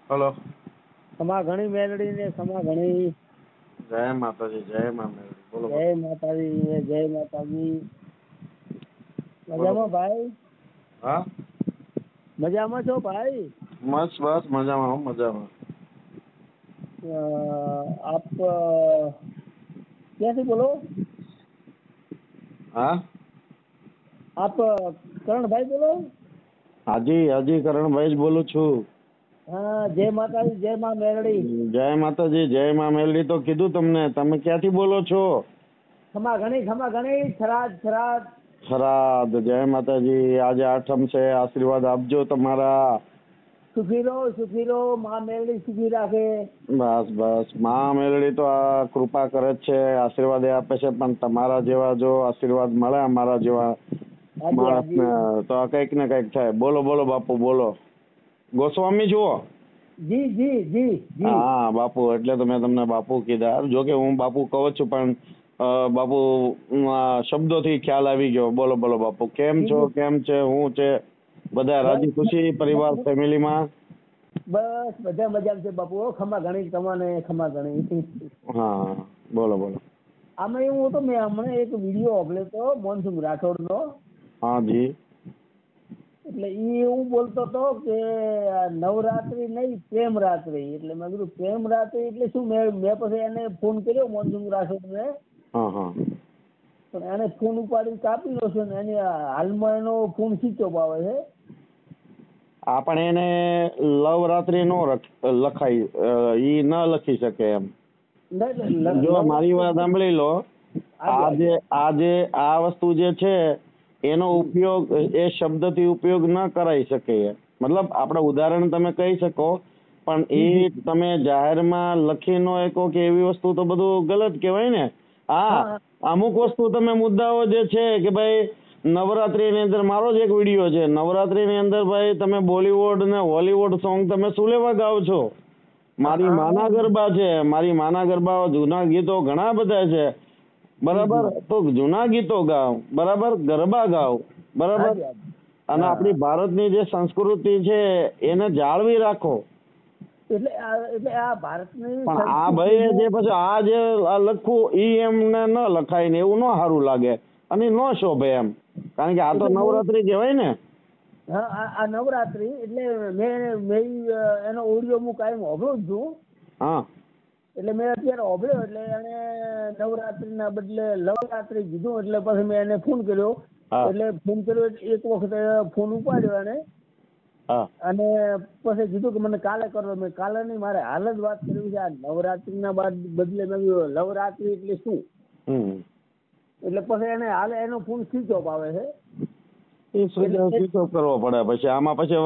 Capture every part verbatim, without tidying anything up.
Hello. ક્ષમા ઘણી મેલડી ને ક્ષમા ઘણી. જય માતાજી, જય મા મેલડી. બોલો જય માતાજી, જય માતાજી. મજામાં ભાઈ? હા, મજામાં છો ભાઈ? બસ બસ મજામાં, હું મજામાં. આપ ક્યાંથી બોલો? હા, આપ કરણભાઈ બોલો? હાજી હાજી કરણભાઈ જ બોલું છું. હા, જય માતાજી, જય મા મેલડી. જય માતાજી, જય મા મેલડી તો કીધું તમને. તમે ક્યાંથી બોલો છો? ક્ષમા ઘણી, ક્ષમા ઘણી, થરાદ થરાદ. થરાદ. જય માતાજી. આજે આઠમ છે, આશીર્વાદ આપજો તમારા. સુખી રહો, સુખી રહો, મા મેલડી સુખી રાખે. બસ બસ, મા મેલડી તો આ કૃપા કરે જ છે, આશીર્વાદ આપે છે, પણ તમારા જેવા જો આશીર્વાદ મળે અમારા જેવા હાજી માણસને હાજી. તો કઈક ને કઈક થાય. બોલો બોલો બાપુ, બોલો. ગોસ્વામી જુઓ. જી જી જી જી. હા બાપુ, એટલે તો મેં તમને બાપુ કીધા. જોકે હું બાપુ કહું છું, પણ અ, બાપુ અ, શબ્દોથી ખ્યાલ આવી ગયો. બોલો બોલો બાપુ, કેમ જી છો? જી. કેમ છે? હું છે? બધા રાજી ખુશી પરિવાર ફેમિલીમાં? બસ બધા મજામાં છે બાપુ. હો, ખમા ઘણી તમને, ખમા ઘણી. હા, બોલો બોલો. આમાં એવું હતું, મેં હમણાં એક વિડીયો મોકલ્યો હતો મોનસુખ રાઠોડનો. હા જી. એટલે એ એવું બોલતો હતો કે નવરાત્રી નહીં, પ્રેમ રાત્રિ. એટલે મેં કીધું પ્રેમ રાત્રિ એટલે શું? મેં મેં પછી એને ફોન કર્યો મોનસુખ રાઠોડને. હા હા. પણ એને ફોન ઉપાડી કાપી લો છે ને એની હાલમાં એનો ફોન સ્વિચ ઓફ આવે છે. આપણે એને લવરાત્રી નો લખાય, ઈ ન લખી શકે એમ. જો મારી વાત સાંભળી લો. આજે આજે આ વસ્તુ જે છે એનો ઉપયોગ એ શબ્દથી ઉપયોગ ન કરાઈ શકે. મતલબ આપણે ઉદાહરણ તમે કહી શકો, પણ એ તમે જાહેરમાં લખી ન શકો કે એવી વસ્તુ તો બધું ગલત કહેવાય ને. હા, અમુક વસ્તુ તમે મુદ્દાઓ જે છે કે ભાઈ નવરાત્રી ની અંદર મારો જ એક વિડીયો છે. નવરાત્રી ની અંદર ભાઈ તમે બોલીવુડ ને હોલીવુડ સોંગ તમે શું લેવા ગાઓ છો? મારી માના ગરબા છે, મારી માના ગરબા જૂના ગીતો ઘણા બધા છે, બરાબર? તો જૂના ગીતો ગાઓ, બરાબર, ગરબા ગાઓ, બરાબર, અને આપણી ભારતની જે સંસ્કૃતિ છે એને જાળવી રાખો. એટલે એટલે આ ભારતની પણ આ ભાઈ જે પછી આ જે લખવું ઈ એમને ન લખાય ને એવું ન સારું લાગે અને ન શોભે એમ, કારણ કે આ તો નવરાત્રી કહેવાય ને. હા, આ નવરાત્રી એટલે મેં મેં એનો ઓડિયો હું કાયમ હોભળું જ છું. હા, એટલે મેં અત્યારે હોભળ્યો એટલે એને નવરાત્રીના બદલે લવરાત્રી કીધું. એટલે પછી મેં એને ફોન કર્યો. એટલે ફોન કર્યો એક વખત ફોન ઉપાડ્યો એને, અને પછી કીધું કે મને કાલે કરો. મેં કાલે નહીં, મારે હાલ જ વાત કરવી છે. આ નવરાત્રીના બાદ બદલે મેં લવરાત્રી એટલે શું? એટલે પછી એને હાલ એનો ફોન સ્વિચ ઓફ આવે છે. એ સ્વિચ ઓફ કરવો પડે. પછી આમાં પછી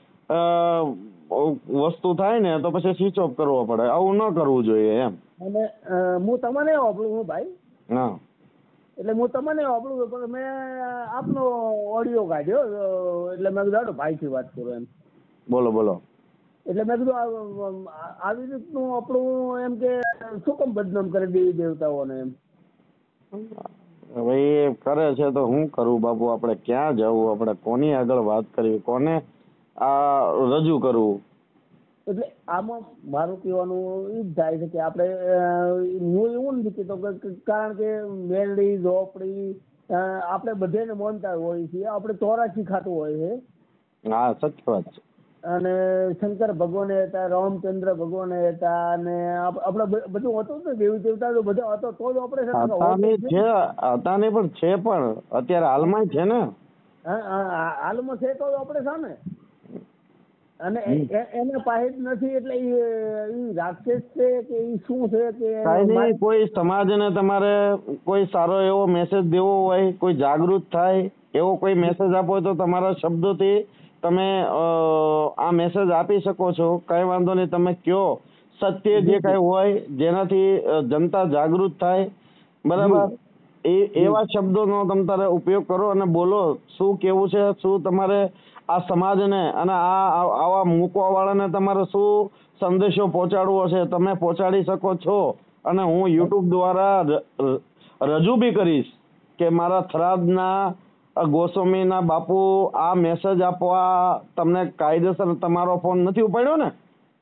વસ્તુ થાય ને તો પછી સ્વિચ ઓફ કરવો પડે. આવું ન કરવું જોઈએ એમ. અને હું તમને હોભળું છું ભાઈ. હા, એટલે હું તમને હોભળું પણ મેં આપનો ઓડિયો કાઢ્યો. એટલે મેં કીધું ભાઈથી વાત કરું એમ. બોલો બોલો. એટલે મેં કીધું આવી રીતનું આપણું એમ કે શું કામ બદનામ કરી દેવી દેવતાઓને એમ. હવે એ કરે છે તો હું કરું બાપુ? આપણે ક્યાં જવું? આપણે કોની આગળ વાત કરવી? કોને આ રજૂ કરવું? એટલે આમાં મારું કહેવાનું એ જ થાય છે કે આપણે હું એવું નથી કહેતો, કારણ કે મેલડી ઝોપડી આપણે બધાને માનતા હોઈએ છીએ. આપણે ચોરાશી ખાતું હોય છે. હા, સત્ય વાત છે. અને શંકર ભગવાન હતા, રામચંદ્ર ભગવાન હતા, અને આપણે બધું હતું ને, દેવી દેવતા તો બધા હતો તો જ આપણે હતા નહીં પણ છે, પણ અત્યારે હાલમાં છે ને. હા, હાલમાં છે તો આપણે છે ને. અને એને પાસે જ નથી એટલે એ રાક્ષસ છે કે એ શું છે કે કાંઈ નહીં. કોઈ સમાજને તમારે કોઈ સારો એવો મેસેજ દેવો હોય, કોઈ જાગૃત થાય એવો કોઈ મેસેજ આપવો હોય તો તમારા શબ્દોથી તમે આ મેસેજ આપી શકો છો. કઈ વાંધો નહીં, તમે કયો સત્ય જે કઈ હોય જેનાથી જનતા જાગૃત થાય, બરાબર, એ એવા શબ્દોનો તમે તારે ઉપયોગ કરો અને બોલો શું કેવું છે, શું તમારે આ સમાજને અને આ આવા મૂકવા વાળાને તમારે શું સંદેશો પહોંચાડવો છે તમે પહોંચાડી શકો છો. અને હું યુટ્યુબ દ્વારા રજૂ બી કરીશ કે મારા થરાદના ગોસ્વામીના બાપુ આ મેસેજ આપવા તમને કાયદેસર તમારો ફોન નથી ઉપાડ્યો ને?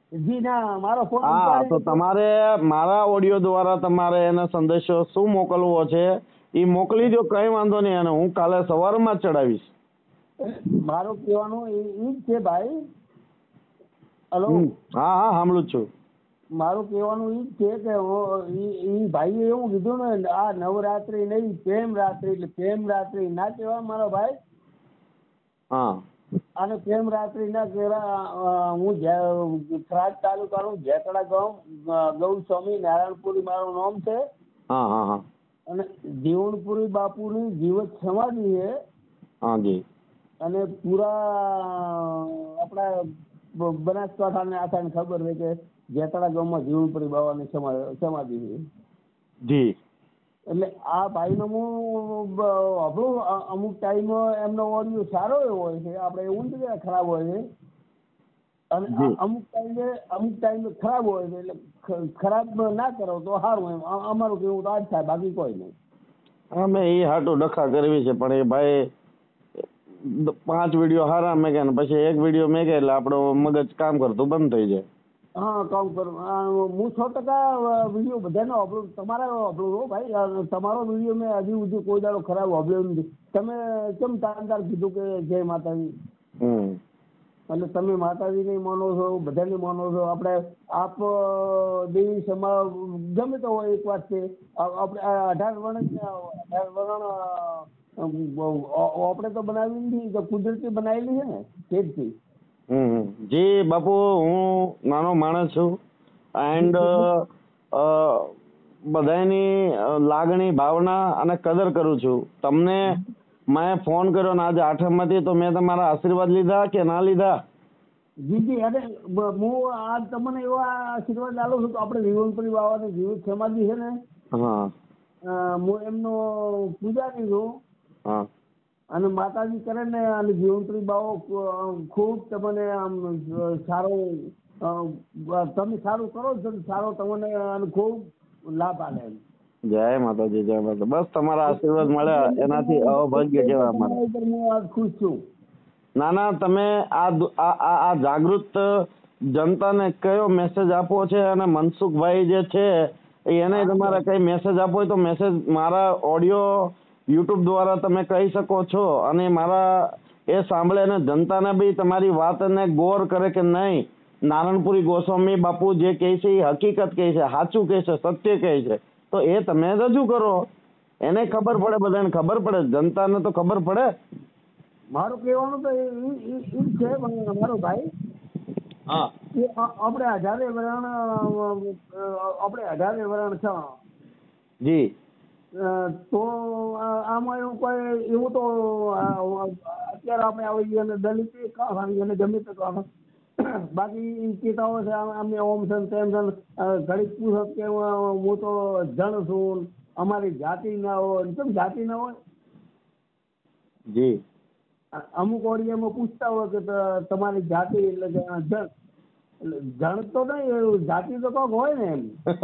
જી ના, મારો ફોન હા તો ઉપાડી તમારે મારા ઓડિયો દ્વારા તમારે એને સંદેશો શું મોકલવો છે એ મોકલી દો, કઈ વાંધો નહીં, અને હું કાલે સવારમાં જ ચડાવીશ. મારું કહેવાનું એ ઈ જ છે ભાઈ. હલો, હમ. હા હા સાંભળું જ છું. મારું કહેવાનું ઈ જ છે કે હું- ઈ ઈ ભાઈએ એવું કીધું ને, આ નવરાત્રી નહીં પ્રેમ રાત્રિ, એટલે પ્રેમ રાત્રિ ના કહેવાય મારો ભાઈ. હા આને પ્રેમ રાત્રિ ના કહેવાય. હું જે- થરાદ તાલુકાનું જેતડા ગામ, ગૌસ્વામી નારાયણપુરી મારું નામ છે. હા હા હા અને જીવણપુરી બાપુની જીવત સમાધિ છે. હા જી. અને પૂરા આપણા બ- બનાસકાંઠાને આખાને ખબર છે કે જેતડા ગામમાં જીવણપુરી બાવાની સમા- સમાધિ છે. જી. એટલે આ ભાઈનો હું બ- આપણું અ- અમુક ટાઈમ એમનો ઓડિયો સારો એવો હોય છે, આપણે એવું નથી કે ખરાબ હોય છે. અને આ જી. અમુક ટાઈમે અમુક ટાઈમે ખરાબ હોય છે, એટલે ખ- ખરાબ ના કરો તો સારું. એમ અ- અમારું કેવું તો આ જ થાય, બાકી કોઈ નહીં. અમે એ હાટું ડખા કરવી છે, પણ એ ભાઈ પાંચ વિડીયો હારા મેગે ને પછી એક વિડીયો મેગે એટલે આપણો મગજ કામ કરતું બંધ થઈ જાય. હા, કામ કરું. આ હું સો ટકા વિડીયો બધાનો વાપરું, તમારા વાપરું હો ભાઈ. આ તમારો વિડીયો મેં હજી સુધી કોઈ દાડો ખરાબ વાપર્યો નથી. તમે કેમ તાંદાર કીધું કે જય માતાજી, હમ એટલે તમે માતાજીને માનો છો, બધાને માનો છો. આપણે આપ દેવી સમા ગમે તો હોય. એક વાત છે, આ- આપણે આ અઢાર વર્ણ અઢાર વર્ણ આપણે તો બનાવી નથી, તો કુદરતી બનાવેલી છે ને તેથી. હમ જી બાપુ, હું નાનો માણસ છું એન્ડ બધાની લાગણી, ભાવના અને કદર કરું છું. તમને મેં ફોન કર્યો ને આજે આઠમ હતી તો મેં તમારા આશીર્વાદ લીધા કે ના લીધા? જી જી અરે બ- હું આ તમને એવા આશીર્વાદ આલું છું કે આપણે જીવનપુરી બાવાની જીવિત સમાધિ છે ને, હા અ, હું એમનો પૂજારી છું. હા અને માતાજી કરે ને, અને જીવનપુરી બાવો ખૂબ તમને આમ સારો અ, તમે સારું કરો છો ને, સારો તમને અને ખૂબ લાભ આલે એમ. જય માતાજી, જય માતા. બસ તમારા આશીર્વાદ મળ્યા એનાથી અભાગ્ય કહેવાય અમારે. તમારા ઉપર હું આજ ખુશ છું. ના ના, તમે આ દુ- આ આ આ જાગૃત જનતાને કયો મેસેજ આપવો છે? અને મનસુખભાઈ જે છે એને તમારે કઈ મેસેજ આપવો હોય તો મેસેજ મારા ઓડિયો યુટ્યુબ દ્વારા તમે કહી શકો છો, અને મારા એ સાંભળે અને જનતાને બી તમારી વાતને ગૌર કરે કે નહીં, નારણપુરી ગોસ્વામી બાપુ જે કહે છે એ હકીકત કહે છે, સાચું કહે છે, સત્ય કહે છે, તો એ તમે રજૂ કરો. એને ખબર પડે, બધાને ખબર પડે, જનતાને તો ખબર પડે. મારું કહેવાનું તો એ ઈ- ઈ જ છે પણ મારો ભાઈ, હા એ આ- આપણે અઢારે વરણ અ, આપણે અઢારે વરણ છે. જી. અ, તો આ- આમાં એવું કોઈ એવું તો આ, અત્યારે આપણે આવી અને દલિત કહાની અને ગમે તે કહાની. બાકી ઈ કહેતા હોય છે આમ- અમે ઓમ છે ને તેમ છે ને, અ, ઘડીક પૂછો કે હું હું તો જણ છું, અમારી જાતિ ના હોય. કેમ જાતિ ના હોય? જી. અમુક ઓડિયામાં પૂછતા હોય કે ત- તમારી જાતિ એટલે કે આ જણ. એટલે જણ તો નહીં, એવું જાતિ તો કોક હોય ને એમ.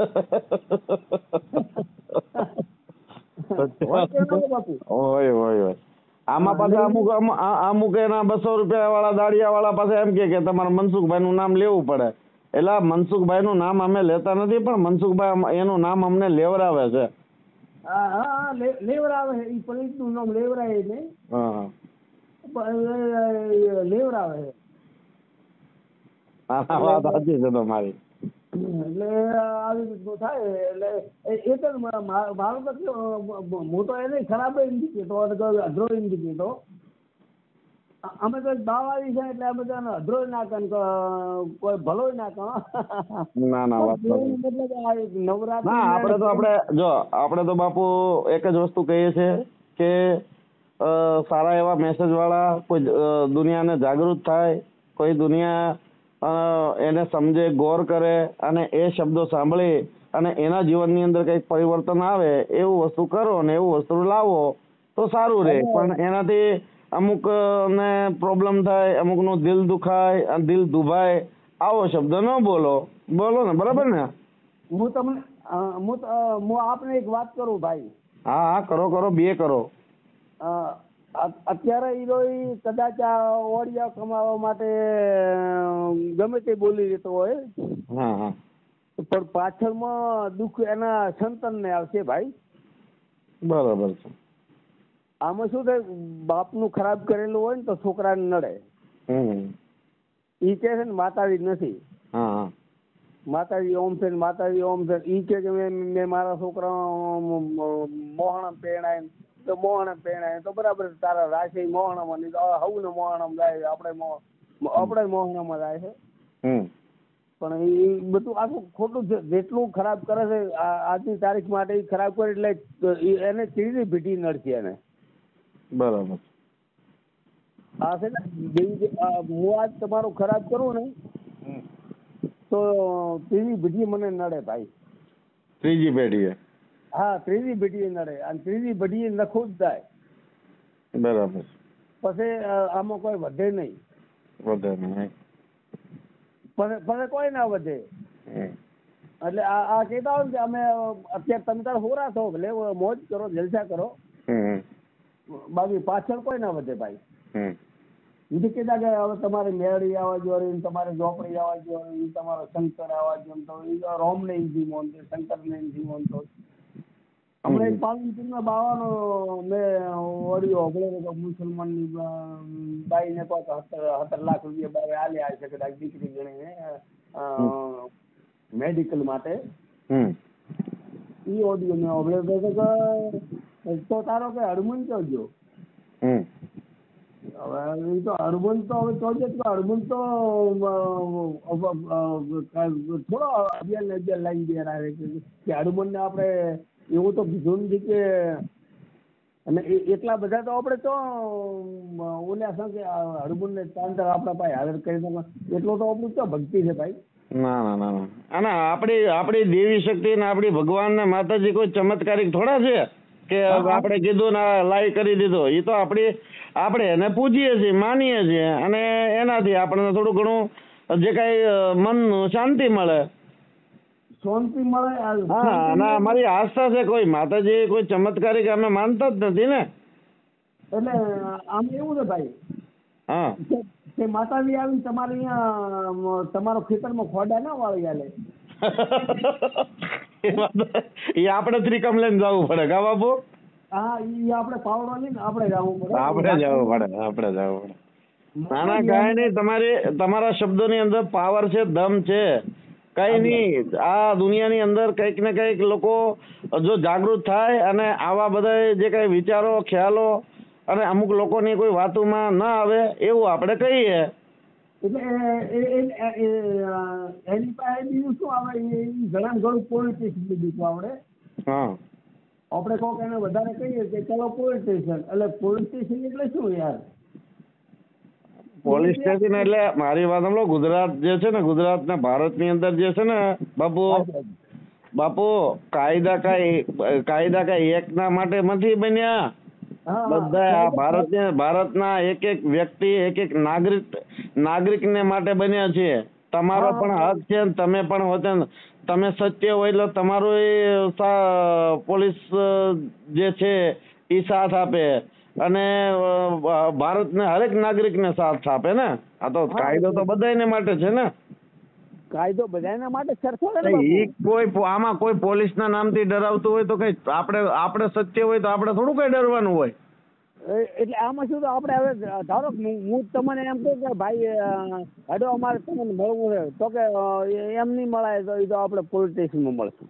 હોય કે ના હોય બાપુ? હોય હોય હોય. આમાં પાછા અમુક અમુ- આ- અમુક એના બસો રૂપિયા વાળા દાડિયા વાળા પાસે એમ કે કે તમારે મનસુખભાઈ નું નામ લેવું પડે. એટલે આ મનસુખભાઈ નું નામ અમે લેતા નથી, પણ મનસુખભાઈ અમ- એનું નામ અમને લેવરાવે છે. હા હા હા, લે- લેવરાવે છે. ઈ પંડિતનું નામ લેવરાય છે. હા હા. પણ એ- એ લેવરાવે છે. આ વાત સાચી છે તમારી. એટલે આવી રીતનું થાય. એટલે એ એ તો મા- મા- મારું તો કેવું, હું તો એને ખરાબ નથી કહેતો અને અધરો નથી કહેતો. અ- અમે તો દાવાળી છે એટલે અમે તો એને અધરો ના કન કોઈ ભલો ના કન. ના ના, વાત સાચી. મતલબ આ એક નવરાત્રી ના, આપણે તો આપણે જો આપણે તો બાપુ એક જ વસ્તુ કહીએ છીએ કે અ, સારા એવા મેસેજ વાળા કોઈ અ, દુનિયાને જાગૃત થાય, કોઈ દુનિયા અ, એને સમજે, ગૌર કરે અને એ શબ્દો સાંભળી અને એના જીવનની અંદર કંઈક પરિવર્તન આવે એવું વસ્તુ કરો ને એવું વસ્તુ લાવો તો સારું રહે. પણ એનાથી અમુક અ, ને પ્રોબ્લેમ થાય, અમુકનું દિલ દુખાય, દિલ દુભાય, આવો શબ્દ ન બોલો. બોલો ને, બરાબર ને? હું તમને અ, હું તો- અ, હું આપને એક વાત કરું ભાઈ. હા હા, કરો કરો, બે કરો. અ, અત્યારે હીરો કદાચ આ ઓડિયા કમાવા માટે ગમે તે બોલી દેતો હોય, હા હા, પણ પાછળમાં દુઃખ એના સંતાનને આવશે ભાઈ. બરાબર છે. આમાં શું થાય, બાપનું ખરાબ કરેલું હોય ને તો છોકરાને નડે. હમ ઈ કે છે ને માતાજી નથી, હા હા, માતાજી ઓમ છે ને માતાજી ઓમ છે. ઈ કે મેં મેં મારા છોકરા મોહણમ પહેણાય તો મોહણમ પહેણાય તો બરાબર, તારા રાશિ મોહણમ નહીં તો હવું ને મોહણમ જાય, આપણે આપણે મોહણમ જાય છે. હમ પણ એ બધું આખું ખોટું છે. જેટલું ખરાબ કરે છે આજની તારીખ માટે એ ખરાબ કરે એટલે એને ત્રીજી પેઢી નડશે એને. બરાબર. હા છે ને, હું આજ તમારું ખરાબ કરું ને તો ત્રીજી પેઢી મને નડે ભાઈ. ત્રીજી પેઢીએ? હા, ત્રીજી પેઢીએ નડે, અને ત્રીજી પેઢીએ નખું જ થાય. બરાબર. પછી આમાં કોઈ વધે નહીં. વધે નહીં. પછી કોઈ ના વધે. એટલે આ આ કહેતા હોય ને કે અમે અત્યારે તમે તાર હોરા છો, ભલે મોજ કરો, જલસા કરો, બાકી પાછળ કોઈ ના વધે ભાઈ. બીજું કહેતા કે હવે તમારે મેળી આવવા જોઈએ, તમારે ઝોપડી આવવા જોઈએ, તમારો શંકર આવવા જોઈએ, તો રોમ ને નથી માનતો, શંકર ને નથી માનતો. હમણાં એક પાલનપુરના બાવાનો મેં ઓડિયો સાંભળ્યો, મુસલમાનની બાઈને કહો તો સત્તર સત્તર લાખ રૂપિયા બારે આલ્યા છે કદાચ દીકરી ગણીને મેડિકલ માટે. એ ઓડિયો મેં સાંભળ્યો તો તારો કે હડમુન ચોજો. હવે એ તો હડમુન તો હવે ચોજો હડમુન તો થોડો અગિયાર ને અગિયાર લાઈન બે આવે કે હડમુન ને આપણે એવું તો કીધું નથી કે, અને એટલા બધા તો આપણે તો ઓલ્યા શું કે હડમુન ને ચાંદર આપણા પાસે હાજર કરી દે, એટલો તો આપણું તો ભક્તિ છે ભાઈ. ના ના ના ના, અને આપણી આપણી દેવી શક્તિ ને આપણી ભગવાન ને માતાજી કોઈ ચમત્કારિક થોડા છે કે આપણે કીધું ને લાઈ કરી દીધો. એ તો આપણી આપણે એને પૂજીએ છીએ, માનીએ છીએ, અને એનાથી આપણને થોડું ઘણું જે કાંઈ મનનું શાંતિ મળે. શાંતિ મળે. હા, અને અમારી આસ્થા છે, કોઈ માતાજી કોઈ ચમત્કારિક અમે માનતા જ નથી ને. એટલે આમ એવું છે ભાઈ, હા, કે માતાજી આવી તમારે અહીંયા તમારો ખેતરમાં ખોડા ના વાળી આલે. એ આપણે ત્રિકમ લઈને જવું પડે કા બાપુ? હા, એ આપણે પાવડો લઈને આપણે જવું પડે. આપણે જવું પડે, આપણે જવું પડે. ના ના, કાંઈ નહીં. તમારી તમારા શબ્દોની અંદર પાવર છે, દમ છે. કઈ નહીં, આ દુનિયાની અંદર કંઈક ને કંઈક લોકો જો જાગૃત થાય અને આવા બધા જે કઈ વિચારો, ખ્યાલો અને અમુક લોકોની કોઈ વાતોમાં ના આવે એવું આપણે કહીએ. એટલે એની પાસે બીજું શું આવે, ઘણા ઘણું પોલિટિક્સ બીજું આવડે. હા, આપણે કોક એને વધારે કહીએ કે ચલો પોલિટિશિયન, એટલે પોલિટિશિયન એટલે શું યાર? પોલીસ સ્ટેશન એટલે મારી વાત સાંભળો, ગુજરાત જે છે ને, ગુજરાત ને ભારતની અંદર જે છે ને બાપુ, બાપુ કાયદા કઈ કાયદા કઈ એક ના માટે નથી બન્યા. બધા ભારત ભારતના એક એક વ્યક્તિ, એક એક નાગરિક નાગરિક ને માટે બન્યા છે. તમારો પણ હક છે, તમે પણ હોતે, તમે સત્ય હોય એટલે તમારું પોલીસ જે છે એ સાથ આપે, અને ભારતને હરેક નાગરિકને સાથ આપે ને. આ તો કાયદો તો બધાને માટે છે ને. કાયદો બધાના માટે સરખો છે. કોઈ આમાં કોઈ પોલીસના નામથી ડરાવતું હોય તો કઈ આપણે આપણે સત્ય હોય તો આપણે થોડું કઈ ડરવાનું હોય. એટલે આમાં શું, આપણે હવે ધારો હું તમને એમ કહું કે ભાઈ હડો અમારે તમને મળવું છે, તો કે એમ નહીં મળાય તો એ તો આપણે પોલીસ સ્ટેશનમાં મળશું.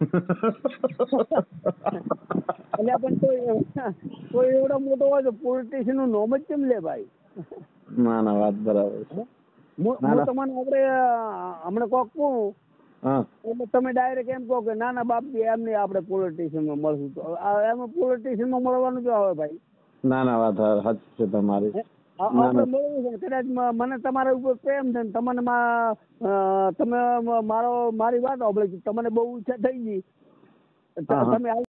એટલે પણ કોઈ કોઈ એવડો મોટો હોય તો પોલિટિશિયન નું નામ જ કેમ લે ભાઈ? ના ના, વાત બરાબર છે. હું તમને આપણે હમણાં કોક કહું એટલે તમે ડાયરેક્ટ એમ કહો કે ના ના બાપજી એમ નહીં, આપણે પોલિટિશિયન માં મળશું. તો એમાં પોલિટિશિયન માં મળવાનું જો આવે ભાઈ. ના ના, વાત સાચી છે તમારી. આપણે મળવું છે, કદાચ મને તમારા ઉપર પ્રેમ છે, તમને તમે મારો મારી વાત સાંભળી, તમને બહુ ઈચ્છા થઈ ગઈ, તમે